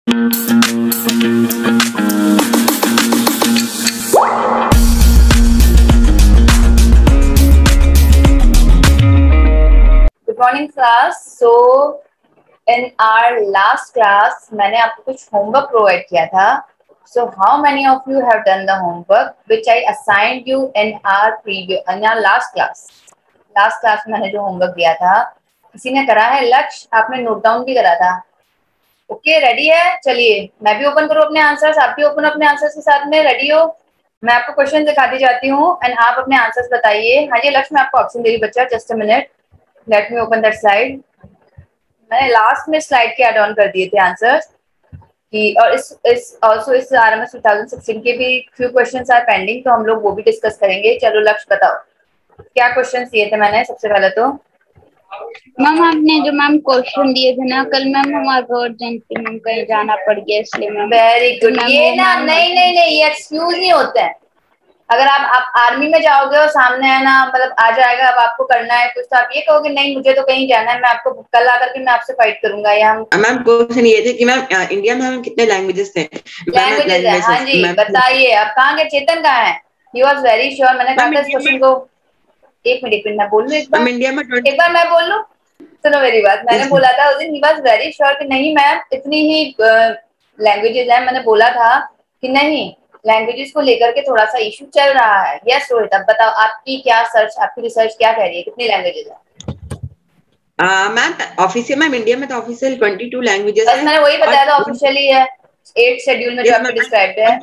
Good morning class. So in our last class मैंने आपको कुछ होमवर्क प्रोवाइड किया था. So how many of you have done the homework which I assigned you in our last class? Last class में मैंने जो homework दिया था किसी ने करा है? लक्ष्य, आपने नोट डाउन भी करा था. ओके, रेडी है? चलिए मैं भी ओपन करूँ अपने आंसर्स, आप भी ओपन अपने आंसर्स के साथ में. रेडी हो? मैं आपको क्वेश्चन दिखाती जाती हूँ एंड आप अपने आंसर्स बताइए. हाँ जी लक्ष्य, मैं आपको ऑप्शन दे रही बच्चा. Just a minute, let me open that slide. मैंने लास्ट में स्लाइड के ऐड ऑन कर दिए थे आंसर्स कि, और इस ऑल्सो इस RMS 2016 के भी फ्यू क्वेश्चंस आर पेंडिंग, तो हम लोग वो भी डिस्कस करेंगे. चलो लक्ष्य बताओ क्या क्वेश्चंस दिए थे मैंने. सबसे पहले तो मैम आपने जो मैम क्वेश्चन दिए थे ना कल, मैम हमारा अर्जेंटली मैम कहीं जाना पड़ गया इसलिए मैम. Very good. ये ना नहीं नहीं नहीं, ये एक्सक्यूज नहीं होते हैं. अगर आप आर्मी में जाओगे और सामने है ना, मतलब आ जाएगा अब आपको करना है कुछ, तो आप ये कहोगे नहीं मुझे तो कहीं जाना है, मैं आपको कल आकर के मैं आपसे फाइट करूंगा. या हम मैम क्वेश्चन ये थे कि मैम इंडिया में हमें कितने लैंग्वेजेस थे? लैंग्वेजेस है. हाँ जी बताइए. अब कहाँ गए चेतन? कहाँ है? He was very sure. मैंने कहा था इस क्वेश्चन को. एक मिनट मैं बोल लूँ एक बार. इंडिया में एक बार मैं बोल लूँ, सुनो मेरी बात. मैंने बोला था उस दिन, ही वॉज वेरी श्योर कि नहीं मैम इतनी ही लैंग्वेजेस है. मैंने बोला था कि नहीं, लैंग्वेजेस को लेकर के थोड़ा सा इशू चल रहा है. यस रोहित, अब बताओ आपकी क्या सर्च, आपकी रिसर्च क्या कह रही है, कितनी लैंग्वेजेस है? मैम ऑफिशियल, मैम इंडिया में तो ऑफिशियल 22 लैंग्वेजेस है. मैंने वही बताया था, ऑफिशियली है 8 शेड्यूल में जो आपको डिस्क्राइब्ड है.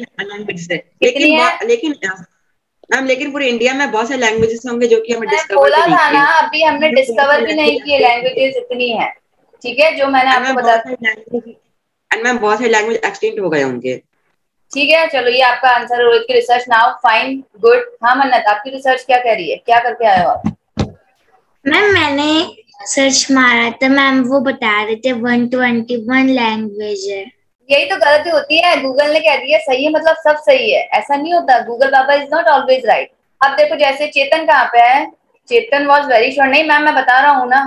लेकिन पूरे इंडिया में बहुत सारे लैंग्वेजेस होंगे जो कि हमें डिस्कवर बोला था ना, अभी हमने डिस्कवर भी नहीं किए लैंग्वेजेस इतनी है. ठीक है, जो मैंने आपको बताया. एंड मैम बहुत सारे लैंग्वेज एक्सटिंक्ट हो गए होंगे. ठीक है चलो, ये आपका आंसर है रोहित की रिसर्च. Now fine, good. हाँ मन्नत, आपकी रिसर्च क्या कह रही है, क्या करके आए हो आप? मैम मैंने सर्च मारा था मैम, वो बता रहे थे 121 लैंग्वेज है. यही तो गलती होती है. गूगल ने कह दिया सही है मतलब सब सही है, ऐसा नहीं होता. गूगल बाबा इज नॉट ऑलवेज राइट. अब देखो जैसे चेतन कहाँ पे है? Chetan was very sure. नहीं मैम मैं बता रहा हूँ ना,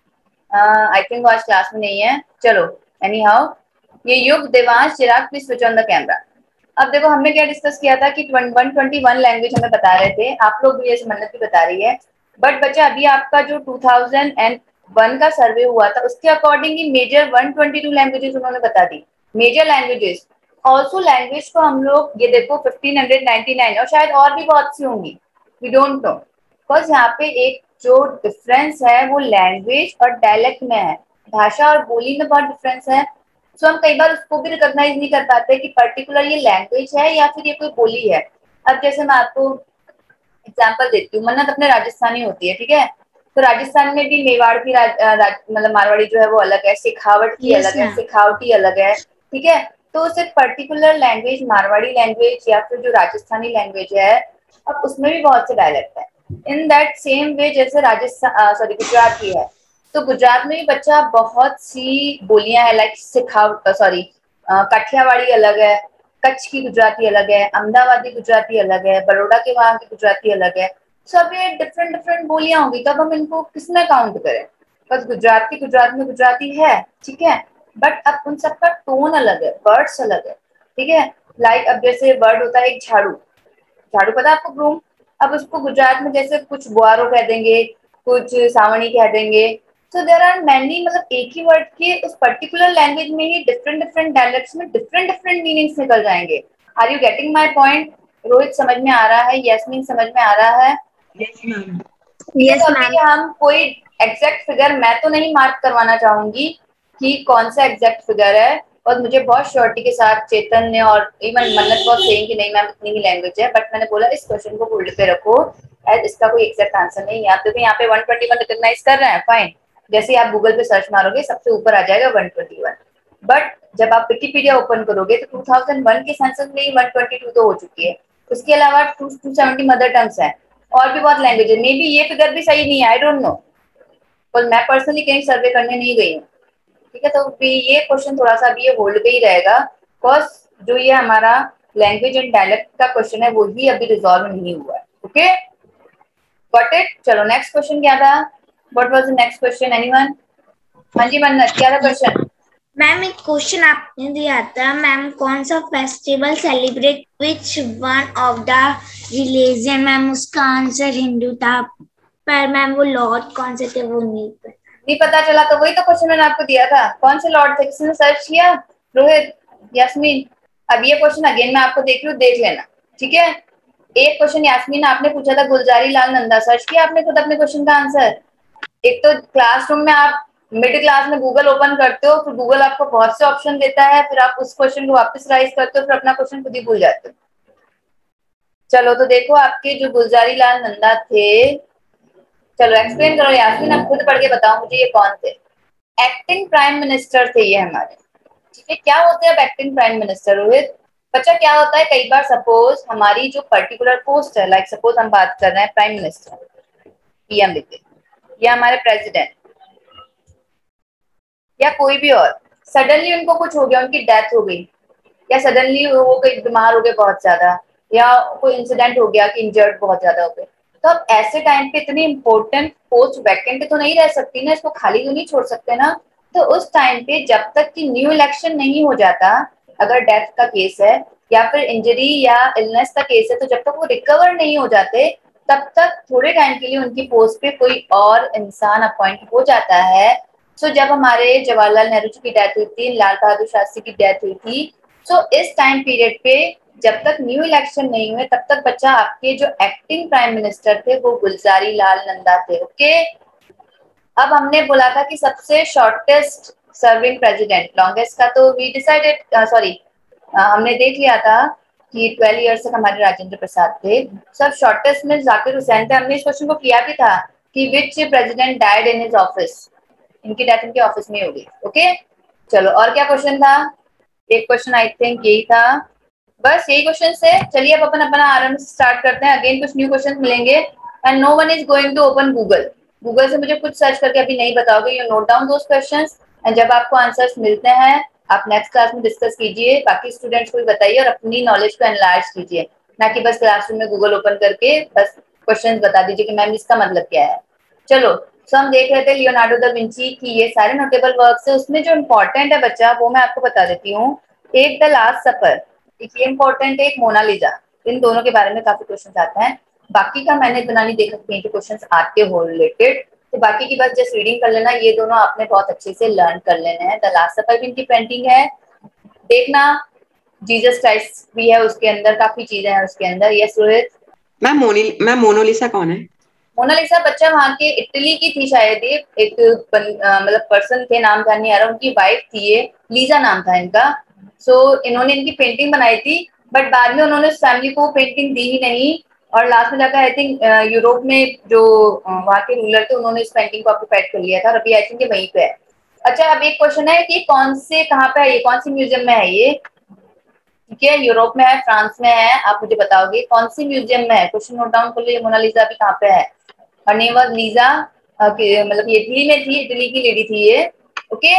आई थिंक वो आज क्लास में नहीं है. चलो एनी हाउ, ये Yug, Devansh, Chirag, please switch on the camera. अब देखो हमने क्या डिस्कस किया था कि 121 लैंग्वेज हमें बता रहे थे. आप लोग भी, जैसे मन्नत भी बता रही है. बट बच्चा अभी आपका जो 2001 का सर्वे हुआ था उसके अकॉर्डिंग ही मेजर 122 लैंग्वेजेस उन्होंने बता दी. Major languages. ऑल्सो लैंग्वेज को हम लोग ये देखो 1599 और शायद और भी बहुत सी होंगी, वी डोंट नो. बिकॉज यहाँ पे एक जो डिफरेंस है वो लैंग्वेज और डायलेक्ट में है, भाषा और बोली में बहुत डिफरेंस है. सो हम कई बार उसको भी रिकॉग्नाइज नहीं कर पाते कि पर्टिकुलर ये लैंग्वेज है या फिर ये कोई बोली है. अब जैसे मैं आपको एग्जाम्पल देती हूँ. मन्नत अपने राजस्थानी होती है, ठीक है, तो राजस्थान में भी मेवाड़ की मतलब मारवाड़ी जो है वो अलग है, सिखावट की अलग है, सिखावटी अलग है. ठीक है, तो सिर्फ पर्टिकुलर लैंग्वेज, मारवाड़ी लैंग्वेज या फिर जो राजस्थानी लैंग्वेज है, अब उसमें भी बहुत से डायलेक्ट है. इन दैट सेम वे जैसे राजस्थान गुजरात की है, तो गुजरात में भी बच्चा बहुत सी बोलियां है, लाइक काठियावाड़ी अलग है, कच्छ की गुजराती अलग है, अहमदाबादी गुजराती अलग है, बड़ौदा के वहां की गुजराती अलग है. सब ये डिफरेंट डिफरेंट बोलियां होंगी. तब हम इनको किसमें काउंट करें? बस गुजरात की गुजरात में गुजराती है, ठीक है, बट अब उन सबका टोन अलग है, वर्ड्स अलग है. ठीक है, लाइक अब जैसे वर्ड होता है एक झाड़ू. झाड़ू पता है आपको? ब्रूम. अब उसको गुजरात में जैसे कुछ बुआरो कह देंगे, कुछ सावणी कह देंगे. सो देयर आर मैनी, मतलब एक ही वर्ड के उस पर्टिकुलर लैंग्वेज में ही डिफरेंट डिफरेंट डायलेक्ट्स में डिफरेंट डिफरेंट मीनिंग्स निकल जाएंगे. Are you getting my point? Rohit समझ में आ रहा है? यस्मीन समझ में आ रहा है? Yes ma'am. हम कोई एग्जैक्ट फिगर मैं तो नहीं मार्क करवाना चाहूंगी कि कौन सा एग्जैक्ट फिगर है, और मुझे बहुत श्योरिटी के साथ चेतन ने और इवन मन्नत बहुत सेइंग कि नहीं मैम इतनी ही लैंग्वेज है, बट मैंने बोला इस क्वेश्चन को होल्ड पे रखो एज इसका कोई एग्जैक्ट आंसर नहीं है. आप देखो यहाँ पे 121 रिकॉग्नाइज कर रहे हैं, फाइन. जैसे आप गूगल पे सर्च मारोगे सबसे ऊपर आ जाएगा 121. बट जब आप विकिपीडिया ओपन करोगे तो 2001 के सेंसस में ही 122 तो हो चुकी है. उसके अलावा 270 मदर टंग्स है और भी बहुत लैंग्वेज है. मे बी ये फिगर भी सही नहीं है, आई डोंट नो, और मैं पर्सनली कहीं सर्वे करने नहीं गई हूँ. ठीक है, तो ये क्वेश्चन थोड़ा सा अभी ये होल्ड पे ही रहेगा, बिकॉज जो ये हमारा लैंग्वेज एंड डायलेक्ट का क्वेश्चन है वो ही अभी रिजॉल्व नहीं हुआ है. Okay, got it. चलो नेक्स्ट क्वेश्चन क्या था? What was the next question? Anyone? हाँ जी मन्नत, क्या था क्वेश्चन? मैम एक क्वेश्चन आपने दिया था, मैम कौन सा festival celebrate which one of the religion, ma'am उसका आंसर हिंदू था, पर मैम वो लॉर्ड कौन से थे वो नहीं पता चला तो वही तो क्वेश्चन मैंने आपको दिया था, कौन से लॉर्ड थे, किसी ने सर्च किया? रोहित, यास्मीन, अब ये क्वेश्चन अगेन मैं आपको देख लूँ, देख लेना, ठीक है। एक क्वेश्चन यास्मीन आपने पूछा था गुलजारी लाल नंदा, सर्च किया आपने खुद अपने क्वेश्चन का आंसर? एक तो क्लासरूम में आप मिडिल क्लास में गूगल ओपन करते हो, फिर गूगल आपको बहुत से ऑप्शन देता है, फिर आप उस क्वेश्चन को वापस राइज करते हो, फिर अपना क्वेश्चन खुद ही भूल जाते हो। चलो तो देखो आपके जो गुलजारी लाल नंदा थे, चलो एक्सप्लेन करो यास्मीन, अब खुद पढ़ के बताओ मुझे ये कौन थे। एक्टिंग प्राइम मिनिस्टर थे ये हमारे, ठीक है। क्या होते हैं अब एक्टिंग प्राइम मिनिस्टर? रोहित बच्चा, क्या होता है, कई बार सपोज हमारी जो पर्टिकुलर पोस्ट है, लाइक सपोज हम बात कर रहे हैं प्राइम मिनिस्टर, पीएम लिखे, या हमारे प्रेसिडेंट, या कोई भी और, सडनली उनको कुछ हो गया, उनकी डेथ हो गई, या सडनली वो कोई बीमार हो गए बहुत ज्यादा, या कोई इंसिडेंट हो गया कि इंजर्ड बहुत ज्यादा हो गए, तो अब ऐसे टाइम पे इतनी इंपॉर्टेंट पोस्ट वैकेंट तो नहीं रह सकती ना, इसको खाली तो नहीं छोड़ सकते ना। तो उस टाइम पे जब तक कि न्यू इलेक्शन नहीं हो जाता, अगर डेथ का केस है या फिर इंजरी या इलनेस का केस है, तो जब तक वो रिकवर नहीं हो जाते तब तक थोड़े टाइम के लिए उनकी पोस्ट पे कोई और इंसान अपॉइंट हो जाता है। सो जब हमारे जवाहरलाल नेहरू जी की डेथ हुई थी, लाल बहादुर शास्त्री की डेथ हुई थी, सो इस टाइम पीरियड पे जब तक न्यू इलेक्शन नहीं हुए तब तक बच्चा आपके जो एक्टिंग प्राइम मिनिस्टर थे वो गुलजारी लाल नंदा थे, ओके। अब हमने बोला था कि सबसे शॉर्टेस्ट सर्विंग प्रेसिडेंट, लॉन्गेस्ट का तो वी डिसाइडेड, सॉरी हमने देख लिया था कि 12 इयर्स तक हमारे राजेंद्र प्रसाद थे। सब शॉर्टेस्ट में जाकिर हुसैन थे। हमने इस क्वेश्चन को किया भी था कि which president died in his office, इनकी डेथ इनके ऑफिस में होगी, ओके। चलो और क्या क्वेश्चन था? एक क्वेश्चन आई थिंक यही था, बस यही क्वेश्चन से चलिए अब अपन अपना आराम से स्टार्ट करते हैं। अगेन कुछ न्यू क्वेश्चन मिलेंगे and no one is going to open Google. Google से मुझे कुछ सर्च करके अभी नहीं बताओगे, you note down those questions and जब आपको आंसर्स मिलते हैं आप नेक्स्ट क्लास में डिस्कस कीजिए, बाकी स्टूडेंट्स को भी बताइए और अपनी नॉलेज को एनलार्ज कीजिए, ना कि बस क्लासरूम में गूगल ओपन करके बस क्वेश्चंस बता दीजिए कि मैम इसका मतलब क्या है। चलो सो हम देख रहे थे लियोनार्डो दा विंची की ये सारे नोटेबल वर्क्स है, उसमें जो इम्पोर्टेंट है बच्चा वो मैं आपको बता देती हूँ। एक द लास्ट सफर, ये इम्पोर्टेंट है, एक मोनालिजा, इन दोनों के बारे में काफी क्वेश्चन आते हैं। बाकी का मैंने इतना नहीं देखा कहीं के क्वेश्चन आते हो रिलेटेड, तो बाकी की बस जस्ट रीडिंग कर लेना, ये दोनों आपने बहुत अच्छे से लर्न कर लेने हैं। द लास्ट सफर भी इनकी पेंटिंग है, देखना जीसस क्राइस्ट भी है उसके अंदर, काफी चीजें हैं उसके अंदर। यस रोहित। मैम मोनालिसा कौन है? मोनालिसा बच्चा वहां के इटली की थी शायद, ये एक मतलब पर्सन थे, नाम ध्यान नहीं आ रहा, उनकी वाइफ थी ये, लीजा नाम था इनका। सो इन्होंने इनकी पेंटिंग बनाई थी, बट बाद में उन्होंने उस फैमिली को पेंटिंग दी ही नहीं, और लास्ट में जाकर आई थिंक यूरोप में जो वहाँ के रूलर थे उन्होंने इस पेंटिंग को ऑक्यूपाइड कर लिया था, और अभी आई थिंक ये वहीं पे है। अच्छा अब एक क्वेश्चन है कि कौन से, कहाँ पे है ये, कौन सी म्यूजियम में है ये? ठीक है, यूरोप में है, फ्रांस में है, आप मुझे बताओगे कौन सी म्यूजियम में है। क्वेश्चन नोट डाउन कर लीजिए, मोनालिसा भी कहाँ पे है। हर नेम वाज लीजा, मतलब ये इटली में थी, इटली की लेडी थी ये, ओके।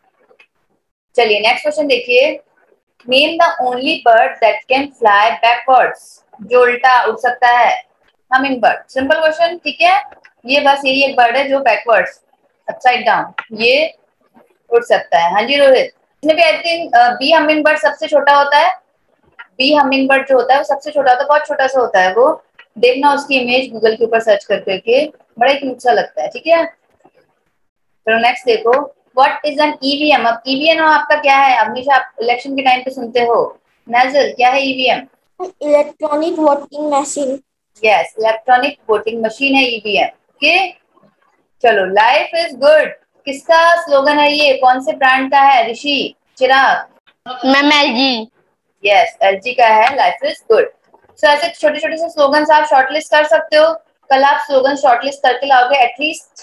चलिए नेक्स्ट क्वेश्चन देखिए, name the only bird that can fly backwards, जो उल्टा उड़ सकता है। हमिंग बर्ड, सिंपल क्वेश्चन, ठीक है। ये बस यही एक बर्ड है जो बैकवर्ड्स, अपसाइड डाउन ये उड़ सकता है। हाँ जी रोहित, इसमें भी I think B humming bird सबसे छोटा होता है, बी हमिंग बर्ड जो होता है वो सबसे छोटा होता है, बहुत छोटा सा होता है वो, देखना उसकी इमेज गूगल के ऊपर सर्च कर करके, बड़ा ही क्यूट सा लगता है, ठीक है। चलो नेक्स्ट देखो, व्हाट इज एन ईवीएम। अब ईवीएम आपका क्या है, हमेशा आप इलेक्शन के टाइम पे सुनते हो, नाजिल क्या है EVM? Electronic voting machine. Yes, electronic voting machine है ईवीएम, ओके। चलो लाइफ इज गुड, किसका स्लोगन है ये, कौन से ब्रांड का है? Rishi, Chirag. Ma'am LG। Yes LG का है लाइफ इज गुड। सो ऐसे छोटे छोटे से स्लोगन आप शॉर्टलिस्ट कर सकते हो, कल आप स्लोगन शॉर्टलिस्ट करके लाओगे एटलीस्ट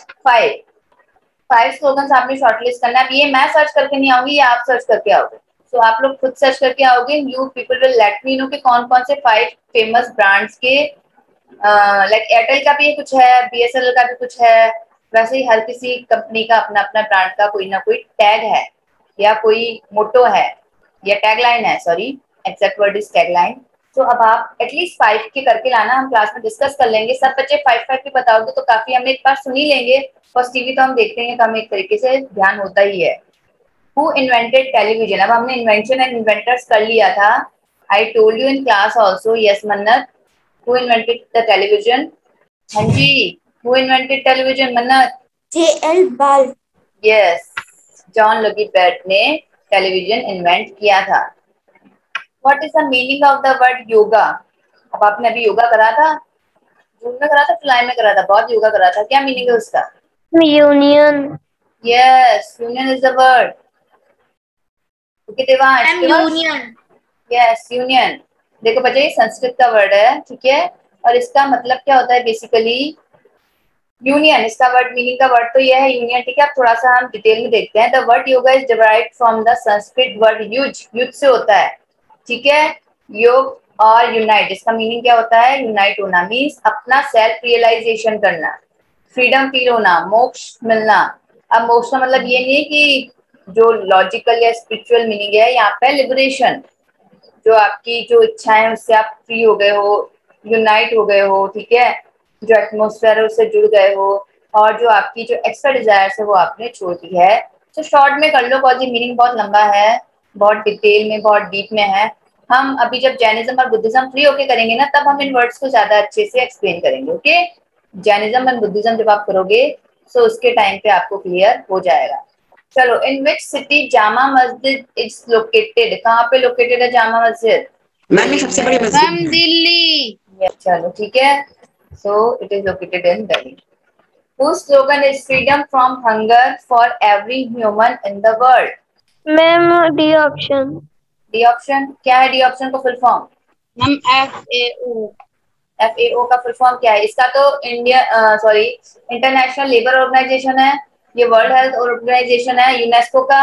5 स्लोगन आपने शॉर्टलिस्ट करना है। ये मैं सर्च करके नहीं आऊंगी, ये आप सर्च करके आओगे, सो आप लोग खुद सर्च करके आओगे, you people will let me know कि कौन कौन से 5 फेमस ब्रांड्स के, लाइक एयरटेल का भी कुछ है, बीएसएनएल का भी कुछ है, वैसे ही हर किसी कंपनी का अपना अपना ब्रांड का कोई ना कोई टैग है या कोई मोटो है या टैगलाइन है, sorry exact word is tagline. तो अब आप एटलीस्ट 5 के करके लाना, हम क्लास में डिस्कस कर लेंगे, सब बच्चे 5 के बताओगे तो काफी, हम एक बार सुन ही लेंगे, फर्स्ट टीवी तो हम देखते हैं तो हमें एक तरीके से ध्यान होता ही है। Who invented television? अब हमने इन्वेंशन एंड इन्वेंटर्स कर लिया था. I told you in class also. Yes Mannat. Who invented the television? हाँ जी, who invented television Mannat? J.L. Ball. Yes, John Logie Baird ने टेलीविजन इन्वेंट किया था. What is the meaning of the word yoga? अब आपने अभी योगा करा था, जून में करा था, जुलाई में करा था, बहुत योगा करा था. क्या मीनिंग है उसका? Union. Yes, union is the word. Okay Devansh. Union. Yes, union. देखो बच्चे, ये संस्कृत का वर्ड है, ठीक है, और इसका मतलब क्या होता है बेसिकली? यूनियन. इसका वर्ड मीनिंग का वर्ड तो ये है यूनियन, ठीक है. अब थोड़ा सा हम डिटेल में देखते हैं. The word yoga is derived from the Sanskrit word yuj. Yuj से होता है, ठीक है. योग और यूनाइट, इसका मीनिंग क्या होता है? यूनाइट होना मीन्स अपना सेल्फ रियलाइजेशन करना, फ्रीडम फील होना, मोक्ष मिलना. अब मोक्ष का मतलब ये नहीं है कि जो लॉजिकल या स्पिरिचुअल मीनिंग है, यहाँ पे लिबरेशन, जो आपकी जो इच्छाएं हैं उससे आप फ्री हो गए हो, यूनाइट हो गए हो, ठीक है, जो एटमोस्फेयर है उससे जुड़ गए हो, और जो आपकी जो एक्स्ट्रा डिजायर्स है वो आपने छोड़ दी है. तो शॉर्ट में कर लो, कॉज ये मीनिंग बहुत लंबा है, बहुत डिटेल में, बहुत डीप में है. हम अभी जब जैनिज्म और बुद्धिज्म फ्री होके करेंगे ना, तब हम इन वर्ड्स को ज्यादा अच्छे से एक्सप्लेन करेंगे. ओके, जैनिज्म एंड बुद्धिज्म जब आप करोगे तो उसके टाइम पे आपको क्लियर हो जाएगा. चलो, इन which city Jama Masjid is located? कहाँ पे लोकेटेड है जामा मस्जिद? मैम ये सबसे बड़ी मस्जिद मैम दिल्ली. चलो ठीक है. So it is located in Delhi. Whose slogan is freedom from hunger for every human in the world? Ma'am, D option. D option क्या है? D option का full form? Ma'am FAO. FAO का full form क्या है? इसका तो international labour organisation है, ये वर्ल्ड हेल्थ ऑर्गेनाइजेशन है, यूनेस्को का.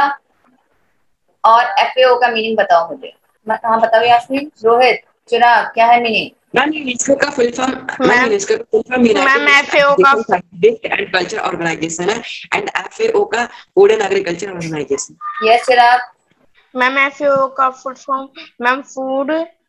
और FAO का मीनिंग बताओ मुझे. हाँ बताओ यास्मीन, रोहित, चिराग, क्या है मीनिंग? मैम यूनेस्को का फुल फॉर्म, मैम यूनेस्को का फुल फॉर्म मैम FAO का साइंटिफिक एंड कल्चर ऑर्गेनाइजेशन है, एंड FAO का food and agriculture organisation. Yes Chirag. Ma'am FAO का full form ma'am food.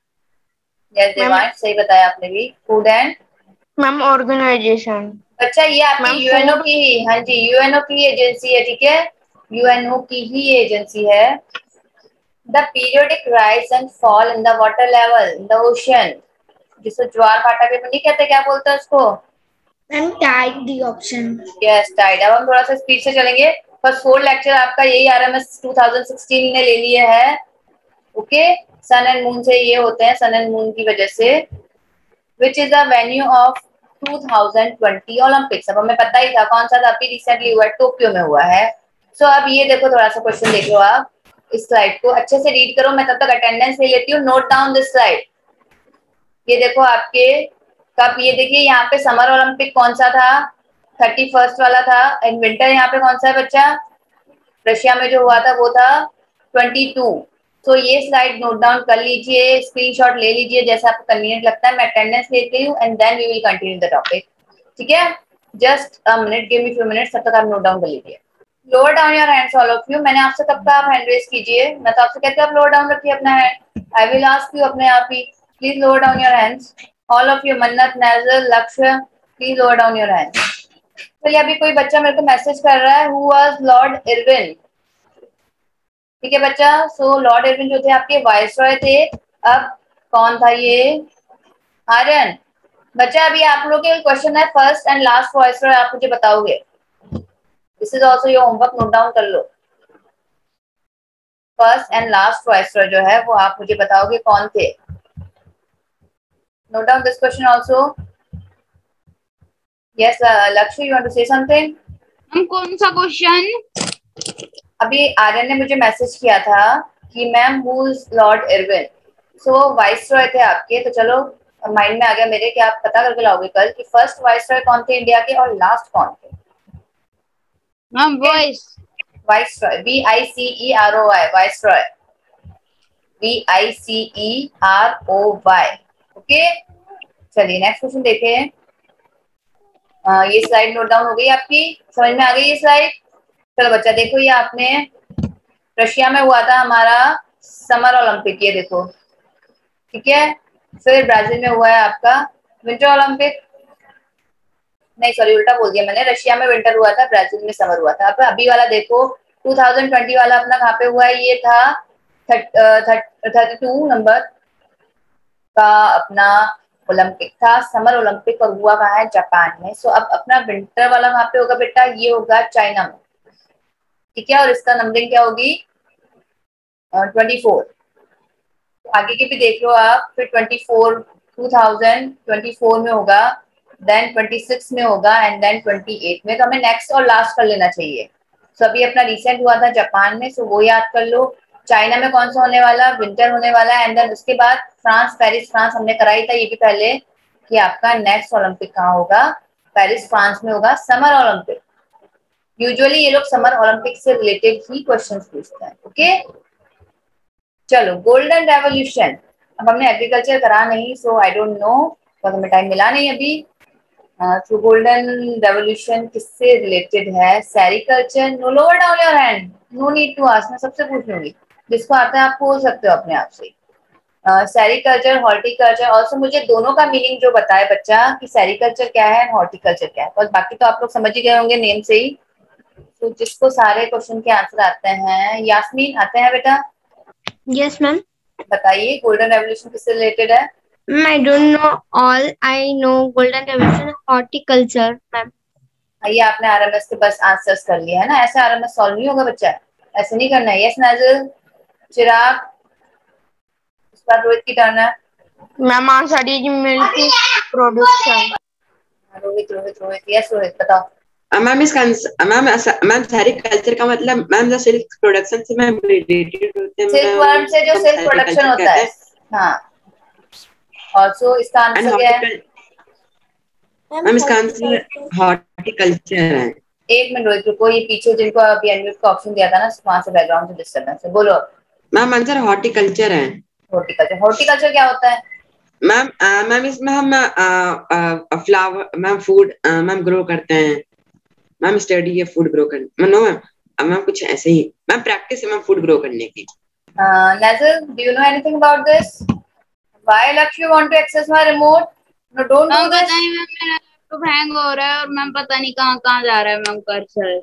Yes Devansh, सही बताया आपने भी, फूड एंड मैम ऑर्गेनाइजेशन. अच्छा, ये आपकी मैम यूएनओ की ही, हाँ जी, यूएनओ की एजेंसी है, ठीक है, यूएनओ की ही एजेंसी है. The periodic rise and fall in the water level in the ocean, जिसको ज्वार भाटा भी नहीं कहते, क्या बोलते हैं उसको? Ma'am tied. D option. Yes, tied. अब हम थोड़ा सा स्पीड से चलेंगे. फर्स्ट 4 लेक्चर आपका यही RMS 2016 ने ले लिए है. ओके, सन एंड मून से ये होते हैं, सन एंड मून की वजह से. Which is the venue of 2020 Olympics? अब हमें पता ही था कौन सा था, अभी रिसेंटली हुआ है, टोक्यो में हुआ है. सो अब ये देखो, थोड़ा सा क्वेश्चन देख लो आप, इस स्लाइड को अच्छे से रीड करो, मैं तब तक अटेंडेंस ले लेती हूँ. Note down this slide. ये देखो आपके कब, ये देखिए यहाँ पे समर ओलंपिक कौन सा था? 31 वाला था. एंड विंटर यहाँ पे कौन सा है बच्चा? रशिया में जो हुआ था वो था 22. तो ये स्लाइड नोट डाउन कर लीजिए, स्क्रीनशॉट ले लीजिए, जैसा आपको कन्वीनियंट लगता है. मैं अटेंडेंस लेती हूँ and then we will continue the topic. ठीक है, just a minute, give me few minutes, तब तक आप नोट डाउन कर लीजिए. Lower down your hands all of you. मैंने आपसे कब कहा आप हैंड रेज कीजिए? मैं तो आपसे कहती हूँ आप लोअर डाउन रखिए अपना hand. I will ask you अपने आप ही. Please lower down your hands all of you. Mannat, Nazil, Lakshya, please lower down your hands. चलिए, अभी कोई बच्चा मेरे को मैसेज कर रहा है, हु वाज लॉर्ड इरविन? ठीक है बच्चा, सो लॉर्ड इरविन जो थे आपके वाइसरॉय थे. अब कौन था ये? आर्यन. बच्चा अभी आप लोग के क्वेश्चन है, फर्स्ट एंड लास्ट वाइसरॉय आप मुझे बताओगे. This is also your homework, note down कर लो. फर्स्ट एंड लास्ट वाइसरॉय जो है वो आप मुझे बताओगे कौन थे. Note down this question also. Yes Lakshya, you want to say something? हम कौन सा क्वेश्चन? अभी आर्यन ने मुझे मैसेज किया था कि ma'am who is Lord Irwin. So viceroy थे आपके. तो चलो माइंड में आ गया मेरे कि आप पता करके लाओगे कल कि फर्स्ट वाइसरॉय कौन थे इंडिया के और लास्ट कौन थे. Ma'am voice. Viceroy, VICEROY, viceroy, VICEROY. Okay, चलिए नेक्स्ट क्वेश्चन देखें. ये स्लाइड नोट डाउन हो गई आपकी, समझ में आ गई ये स्लाइड? चलो बच्चा देखो, ये आपने रशिया में हुआ था हमारा समर ओलंपिक, ये देखो, ठीक है. फिर ब्राजील में हुआ है आपका विंटर ओलंपिक. नहीं सॉरी, उल्टा बोल दिया मैंने, रशिया में विंटर हुआ था, ब्राजील में समर हुआ था. अब अभी वाला देखो, 2020 वाला अपना कहाँ पे हुआ है? ये था 32 नंबर का अपना ओलंपिक था, समर ओलंपिक, और हुआ कहाँ है? जापान में। सो अब अपना विंटर वाला कहाँ पे होगा बेटा? ये होगा चाइना में, ठीक है। और इसका नंबरिंग क्या होगी? 24। आगे की भी देख लो आप। फिर 2024 में होगा, देन 26 में होगा, एंड देन 28 में। तो हमें नेक्स्ट और लास्ट कर लेना चाहिए। सो अभी अपना रिसेंट हुआ था जापान में, सो वो याद कर लो। चाइना में कौन सा होने वाला? विंटर होने वाला है। एंड देन उसके बाद फ्रांस, पेरिस फ्रांस हमने कराई था ये भी पहले, कि आपका नेक्स्ट ओलंपिक कहाँ होगा? पेरिस फ्रांस में होगा, समर ओलंपिक। यूजुअली ये लोग समर ओलंपिक से रिलेटेड ही क्वेश्चंस पूछते हैं, ओके। चलो, गोल्डन रेवोल्यूशन। अब हमने एग्रीकल्चर करा नहीं, सो आई डोंट नो, तो हमें टाइम मिला नहीं अभी। तो गोल्डन रेवोल्यूशन किससे रिलेटेड है? Sericulture. No, lower down your hand, no need to ask, मैं सबसे पूछ लूंगी। जिसको आता है आप पूछ सकते हो अपने आप से। Sericulture, horticulture. ऑल्सो मुझे दोनों का मीनिंग जो बताए बच्चा कि सेरिकल्चर क्या है, हॉर्टिकल्चर क्या है, और बाकी तो आप लोग समझ ही गए होंगे नेम से ही। तो जिसको सारे क्वेश्चन के आंसर आते हैं, यास्मीन आते हैं बेटा? Yes, ma'am. बताइए गोल्डन रेवोल्यूशन किससे रिलेटेड है? I don't know all. I know Golden Revolution horticulture, ma'am. ये आपने आरएमएस के बस आंसर्स कर लिए है ना, ऐसे आरएमएस सॉल्व नहीं होगा बच्चा, ऐसे नहीं करना है। यस नाजिल, चिराग, इस बार रोहित की टर्न है। Ma'am, answer is milk production. Rohit Rohit Rohit, yes Rohit बताओ। मैम इसका मैम मैम सेरिकल्चर का मतलब मैम जो सिल्क प्रोडक्शन से मैम रिलेटेड होते हैं, सिल्क वर्म से जो सिल्क प्रोडक्शन होता है, हाँ। ऑल्सो इसका आंसर क्या है? मैम इसका आंसर हॉर्टिकल्चर है। एक मिनट रोहित रुको, ये पीछे जिनको अभी अनम्यूट का ऑप्शन दिया था ना, वहां से बैकग्राउंड से डिस्टर्बेंस है, बोलो। मैम आंसर हॉर्टिकल्चर है। हॉर्टिकल्चर, हॉर्टिकल्चर क्या होता है? मैम मैम इसमें हम flower ma'am food ma'am grow करते हैं। मैम स्टडी है फूड ग्रो करने, नो मैम मैम कुछ ऐसे ही मैम प्रैक्टिस है मैम फूड ग्रो करने की। Nazil, do you know anything about this? Why Lakshmi want to access my remote? No, don't do पता this. नहीं मैम, मेरा लैपटॉप हैंग हो रहा है और मैम पता नहीं कहाँ कहाँ जा रहा है मैम कर्सर।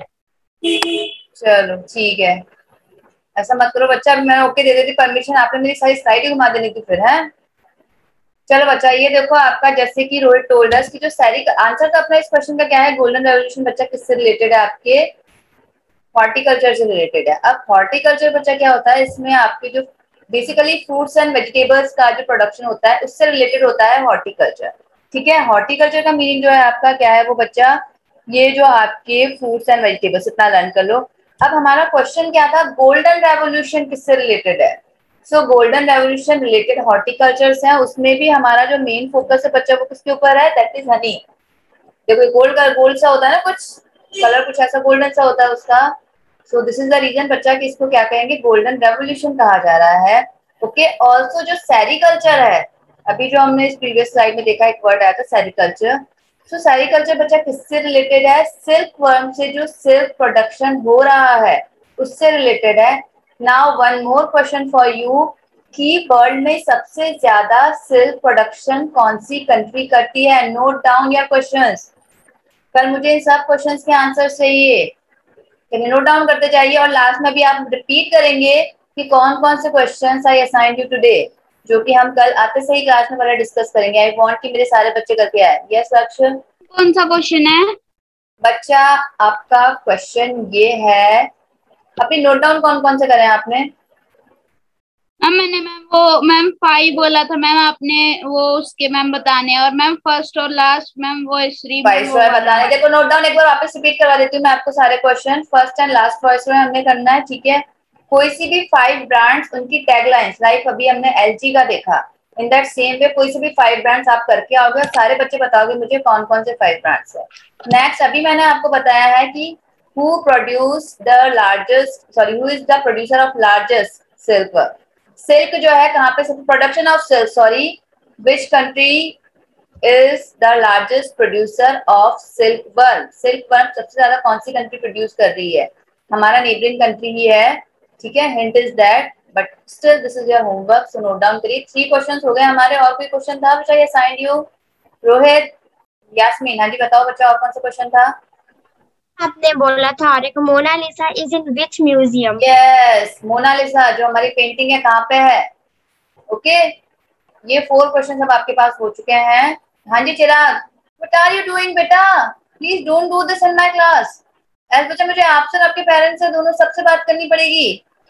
चलो ठीक है, ऐसा मत करो बच्चा। अभी मैं ओके दे देती परमिशन, आपने मेरी सारी स्लाइड ही घुमा देनी थी फिर, है। चलो बच्चा, ये देखो आपका, जैसे कि रोहित टोल्ड अस कि जो सारी आंसर था अपना इस क्वेश्चन का क्या है? गोल्डन रेवोल्यूशन बच्चा किससे रिलेटेड है? आपके हॉर्टिकल्चर से रिलेटेड है। अब हॉर्टिकल्चर बच्चा क्या होता है? इसमें आपके जो बेसिकली फ्रूट्स एंड वेजिटेबल्स का जो प्रोडक्शन होता है उससे रिलेटेड होता है हॉर्टिकल्चर, ठीक है। हॉर्टिकल्चर का मीनिंग जो है आपका क्या है वो बच्चा? ये जो आपके फ्रूट्स एंड वेजिटेबल्स, इतना लर्न कर लो। अब हमारा क्वेश्चन क्या था? गोल्डन रेवोल्यूशन किससे रिलेटेड है? So golden revolution related horticulture से है। उसमें भी हमारा जो मेन फोकस है बच्चा वो किसके ऊपर है? That is honey. देखो गोल्ड का गोल्ड सा होता है ना, कुछ कलर कुछ ऐसा गोल्डन सा होता है उसका। So this is the reason बच्चा कि इसको क्या कहेंगे? गोल्डन रेवोल्यूशन कहा जा रहा है, ओके। ऑल्सो जो सेरिकल्चर है, अभी जो हमने इस प्रीवियस स्लाइड में देखा एक वर्ड आया था सेरिकल्चर। सो सेरिकल्चर बच्चा किससे रिलेटेड है? सिल्क वर्म से जो सिल्क प्रोडक्शन हो रहा है उससे रिलेटेड है। Now one more question for you कि वर्ल्ड में सबसे ज्यादा सिल्क प्रोडक्शन कौन सी कंट्री करती है? Note down your questions. कल मुझे इन सब क्वेश्चंस के आंसर चाहिए, नोट डाउन करते जाइए। और लास्ट में भी आप रिपीट करेंगे कि कौन कौन से questions I assigned you today, जो कि हम कल आते से ही क्लास में पहले डिस्कस करेंगे। आई वांट कि मेरे सारे बच्चे करके आए। यस लक्ष्य, कौन सा क्वेश्चन है बच्चा? आपका क्वेश्चन ये है, अपनी नोट डाउन कौन कौन से करें आपने? मैम? मैंने मैम वो मैम 5 बोला था मैम आपने, वो उसके मैम बताने, और मैम फर्स्ट और लास्ट मैम वो श्री वाइसरॉय बताने। देखो नोट डाउन एक बार वापस रिपीट करवा देती हूँ मैं आपको सारे question. First and last viceroy हमने करना है, ठीक है। कोई सी भी 5 ब्रांड्स, उनकी टैगलाइंस, लाइक अभी हमने एलजी का देखा, इन दैट सेम वे कोई से भी 5 ब्रांड्स आप करके आओगे, सारे बच्चे बताओगे मुझे कौन कौन से 5 ब्रांड्स है। नेक्स्ट, अभी मैंने आपको बताया है कि who produce the largest, sorry who is the producer of largest silk work. Silk जो है कहाँ पे production of silk, sorry, which country is the largest producer of silkworm। silkworm सबसे ज्यादा कौन सी कंट्री प्रोड्यूस कर रही है? हमारा नेबरिंग कंट्री ही है, ठीक है। Hint is that, but still this is your homework, so note down करिए। 3 क्वेश्चंस हो गए हमारे। और कोई क्वेश्चन था बच्चा? ये असाइंड यू रोहित, यास्मीन, हाँ जी बताओ बच्चा, और कौन सा क्वेश्चन था? आपने बोला था और एक Mona Lisa is in which museum? Yes, Mona Lisa जो हमारी पेंटिंग है कहाँ पे है? ओके, ये 4 क्वेश्चन अब आपके पास हो चुके हैं। हाँ जी Chirag, what are you doing बेटा? Please don't do this in my class. As बच्चा मुझे आपसे और आपके पेरेंट्स से दोनों सबसे बात करनी पड़ेगी।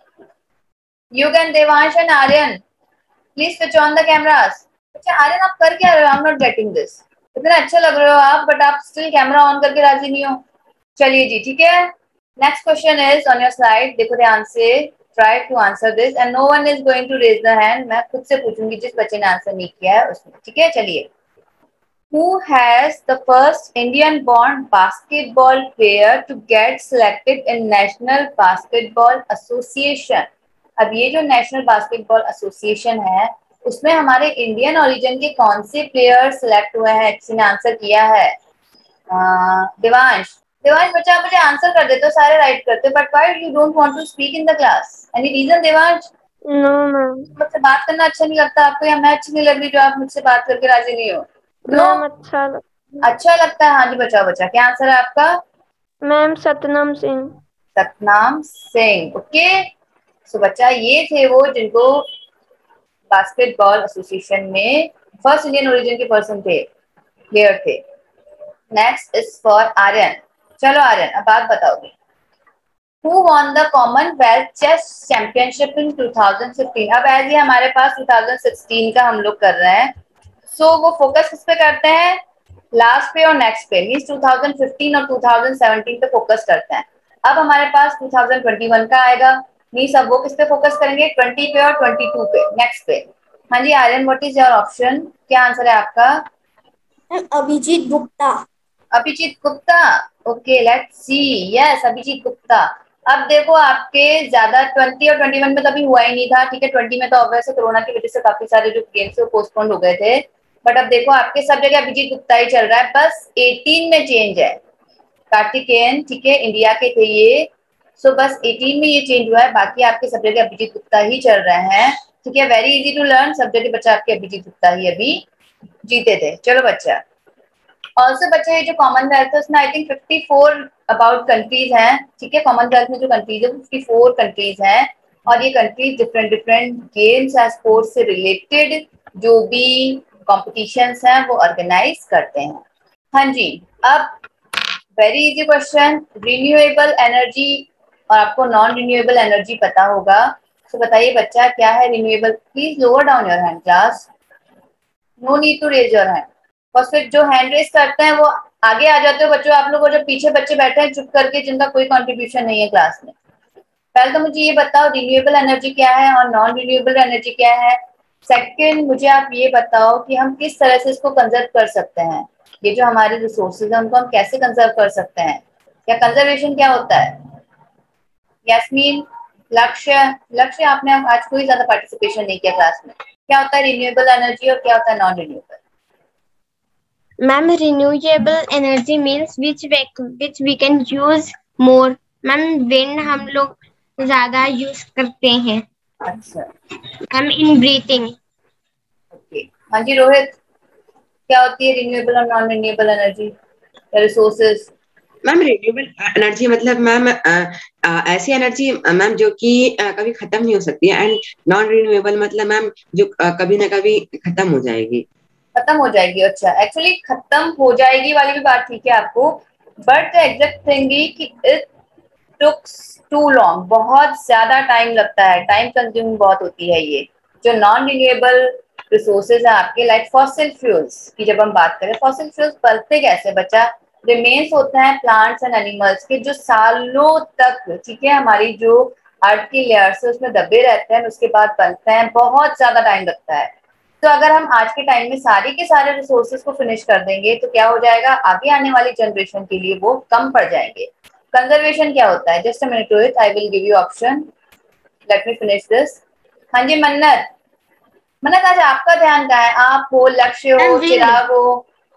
You can Devansh and Aryan please switch on the cameras. अच्छा आर्यन आप कर क्या रहे हो? I am not getting this. इतना अच्छा लग रहे हो आप, बट आप स्टिल कैमरा ऑन करके राजी नहीं हो। चलिए जी ठीक है। Next question is on your slide, देखो ध्यान से, try to answer this and no one is going to raise the hand. मैं खुद से पूछूंगी जिस बच्चे ने आंसर नहीं किया है उसने, ठीक है? चलिए, who has the first Indian born basketball player to get selected in National Basketball Association? अब ये जो नेशनल बास्केटबॉल एसोसिएशन है उसमें हमारे इंडियन ओरिजिन के कौन से प्लेयर सिलेक्ट हुए हैं? किसी ने आंसर किया है? देवांश, देवांश बच्चा आप मुझे आंसर कर देते हो, सारे राइट करते हो, but why you don't want to speak in the class? Any reason Devansh? No ma'am. मुझसे बात करना अच्छा नहीं लगता आपको, या मैं अच्छी नहीं लग रही जो आप मुझसे बात करके राजी नहीं हो? मैम अच्छा लगता है। हाँ जी बच्चा, बच्चा क्या आंसर है आपका? Ma'am Satnam Singh. Satnam Singh, okay. So बच्चा ये थे वो जिनको बास्केटबॉल एसोसिएशन में फर्स्ट इंडियन ओरिजिन के पर्सन थे, प्लेयर थे। Next is for Aryan. चलो आर्यन अब बात बताओगे। Who won the Commonwealth Chess Championship in 2015? अब एज ये हमारे पास 2016 का हम लोग कर रहे हैं, सो वो फोकस किस पे करते हैं? लास्ट पे और नेक्स्ट पे, मींस 2015 और 2017 पे फोकस करते हैं। अब हमारे पास 2021 का आएगा, मींस अब वो किस पे फोकस करेंगे? 20 पे और 22 पे, नेक्स्ट पे। हाँ जी Aryan, what is your option? क्या आंसर है आपका? Abhijit Gupta. Abhijit Gupta, okay let's see. Yes, Abhijit Gupta. अब देखो आपके ज्यादा 20 और 21 में तो अभी हुआ ही नहीं था, ठीक है? 20 में तो ऑब्वियसली कोरोना की वजह से काफी सारे जो गेम्स थे वो पोस्टपोन हो गए थे, बट अब देखो आपके सब जगह अभिजीत गुप्ता ही चल रहा है। बस 18 में चेंज है, कार्तिकेयन, ठीक है, इंडिया के थे ये, सो बस 18 में ये चेंज हुआ है, बाकी आपके सब जगह अभिजीत गुप्ता ही चल रहे हैं, ठीक है? वेरी इजी टू लर्न, सब जगह बच्चा आपके अभिजीत गुप्ता ही अभी जीते थे। चलो बच्चा, ऑल्सो बच्चे ये जो कॉमनवेल्थ है उसमें आई थिंक 54 अबाउट कंट्रीज हैं, ठीक है? कॉमनवेल्थ में जो कंट्रीज है 54 कंट्रीज हैं, और ये कंट्रीज डिफरेंट डिफरेंट गेम्स या स्पोर्ट्स से रिलेटेड जो भी कॉम्पिटिशन्स हैं वो ऑर्गेनाइज करते हैं। हाँ जी, अब very easy question, renewable energy और आपको नॉन रिन्यूएबल एनर्जी पता होगा, तो बताइए बच्चा क्या है renewable? Please lower down your hand class, no need to raise your hand. और फिर जो हैंड रेस करते हैं वो आगे आ जाते हो बच्चों आप लोग, और जो पीछे बच्चे बैठे हैं चुप करके जिनका कोई कंट्रीब्यूशन नहीं है क्लास में। पहले तो मुझे ये बताओ रिन्यूएबल एनर्जी क्या है और नॉन रिन्यूएबल एनर्जी क्या है। सेकंड मुझे आप ये बताओ कि हम किस तरह से इसको कंजर्व कर सकते हैं, ये जो हमारे रिसोर्सेज है उनको हम कैसे कंजर्व कर सकते हैं, या कंजर्वेशन क्या होता है? यास्मीन, लक्ष्य, लक्ष्य आपने आज कोई ज्यादा पार्टिसिपेशन नहीं किया क्लास में, क्या होता है रिन्यूएबल एनर्जी और क्या होता है non renewable? Ma'am renewable energy means which we can use more. Ma'am wind हम लोग ज्यादा यूज करते हैं। अच्छा, मैम इन ब्रीथिंग। ओके। हाँ जी रोहित, क्या होती है रिन्यूएबल और नॉन रिन्यूएबल एनर्जी या रिसोर्सेज? मैम रिन्यूएबल एनर्जी मतलब मैम ऐसी एनर्जी मैम जो कि कभी खत्म नहीं हो सकती है, एंड नॉन रिन्यूएबल मतलब मैम जो कभी ना कभी खत्म हो जाएगी। खत्म हो जाएगी, अच्छा। एक्चुअली खत्म हो जाएगी वाली भी बात ठीक है आपको, बट एग्जैक्ट थिंग कि इट टुक्स टू लॉन्ग, बहुत ज्यादा टाइम लगता है, टाइम कंज्यूमिंग बहुत होती है ये जो नॉन रिन्यूएबल रिसोर्सेज है आपके, लाइक फॉसिल फ्यूल्स की जब हम बात करें, फॉसिल फ्यूल्स बनते कैसे बच्चा? रिमेन्स होते हैं प्लांट्स एंड एनिमल्स के जो सालों तक, ठीक है, हमारी जो अर्थ की लेयर से उसमें दबे रहते हैं, उसके बाद बनते हैं, बहुत ज्यादा टाइम लगता है। तो अगर हम आज के टाइम में सारे के सारे रिसोर्सेज को फिनिश कर देंगे तो क्या हो जाएगा, आगे आने वाली जनरेशन के लिए वो कम पड़ जाएंगे। कंजर्वेशन क्या होता है? Just a minute Rohit, I will give you option, let me finish this. हाँ जी मन्नत, मन्नत आज आपका ध्यान कहाँ है? आप हो, लक्ष्य हो, चिराग हो।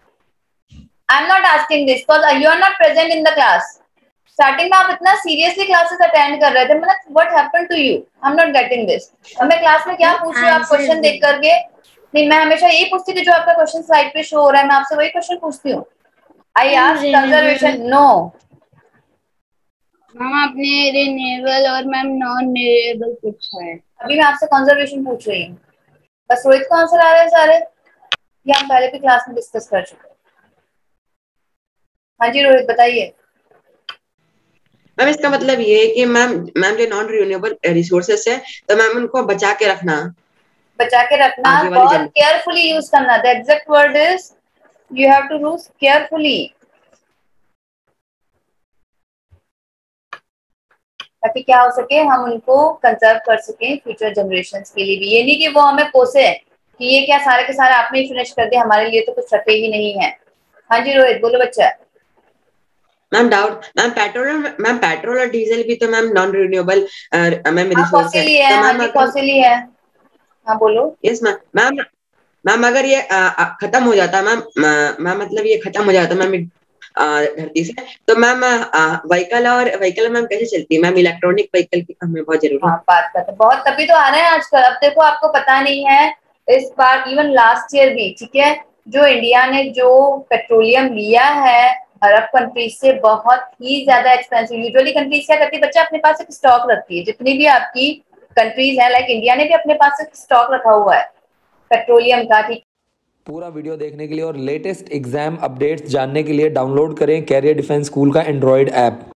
I am not asking this because you are not present in the class. Starting में आप इतना सीरियसली क्लासेस अटेंड कर रहे थे, मतलब what happened to you? I am not getting this. अब मैं क्लास में क्या पूछ रही हूँ आप क्वेश्चन देख करके? नहीं, मैं हमेशा यही पूछती थी जो आपका क्वेश्चन स्लाइड पे शो हो रहा है, मैं आपसे वही क्वेश्चन पूछती हूँ। I asked conservation, no ma'am आपने रिन्यूएबल और मैम नॉन रिन्यूएबल पूछा है। अभी मैं आपसे कंजर्वेशन पूछ रही हूँ। बस रोहित को आंसर आ रहे हैं सारे, ये हम पहले भी क्लास में डिस्कस कर चुके हैं। हाँ जी रोहित बताइए। मैम इसका मतलब ये है कि मैम जो नॉन रिन्यूएबल रिसोर्सेस है तो मैम उनको बचा के रखना, बचा के रखना, आगे वाली बहुत जनरेशन। केयरफुली यूज करना। The exact word is you have to use carefully, ताकि क्या हो सके, हम उनको कंजर्व कर सकें फ्यूचर जनरेशंस के लिए भी। ये नहीं कि वो हमें कोसे कि ये क्या सारे के सारे आपने ही फिनिश कर दिया, हमारे लिए तो कुछ रखे ही नहीं है। हाँ जी रोहित बोलो बच्चा। मैम डाउट, मैम पेट्रोल और डीजल भी तो मैम नॉन रिन्यूएबल मैम हाँ रिसोर्स है, कॉस्टली है, तो हाँ मैम जी अगर कॉस्टली है। हाँ बोलो। यस मैम मैम मैम अगर ये खत्म हो जाता मैम, मैम मतलब ये खत्म हो जाता मैम धरती से, तो मैम व्हीकल मैम कैसे चलती है मैम? इलेक्ट्रॉनिक व्हीकल की हमें बहुत जरूरत हाँ बात करते हैं, बहुत तभी तो आ रहे हैं आजकल। अब देखो आपको पता नहीं है, इस बार इवन लास्ट ईयर भी, ठीक है, जो इंडिया ने जो पेट्रोलियम लिया है अरब कंट्रीज से, बहुत ही ज्यादा एक्सपेंसिव। यूजुअली कंट्रीज क्या करती है बच्चा, अपने पास एक स्टॉक रखती है। जितनी भी आपकी कंट्रीज है, लाइक इंडिया ने भी अपने पास एक स्टॉक रखा हुआ है पेट्रोलियम का, ठीक। पूरा वीडियो देखने के लिए और लेटेस्ट एग्जाम अपडेट्स जानने के लिए डाउनलोड करें कैरियर डिफेंस स्कूल का एंड्रॉयड ऐप।